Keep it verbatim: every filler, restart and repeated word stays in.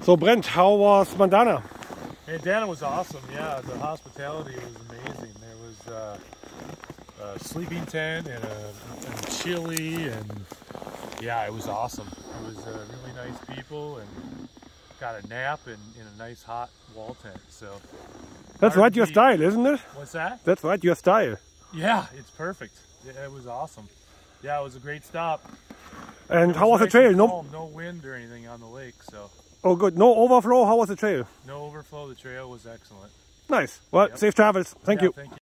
So Brent, how was Mandanna? Mandanna was awesome. Yeah, the hospitality was amazing. There was uh, a sleeping tent and a, and a chili, and yeah, it was awesome. It was uh, really nice people, and got a nap in, in a nice hot wall tent. So that's right, your style, isn't it? What's that? That's right, your style. Yeah, it's perfect. Yeah, it was awesome. Yeah, it was a great stop. And was how was nice the trail? and No, calm, no wind or anything on the lake, so. Oh, good. No overflow. How was the trail? No overflow. The trail was excellent. Nice. Well, Yep. safe travels. Thank Yeah, you. Thank you.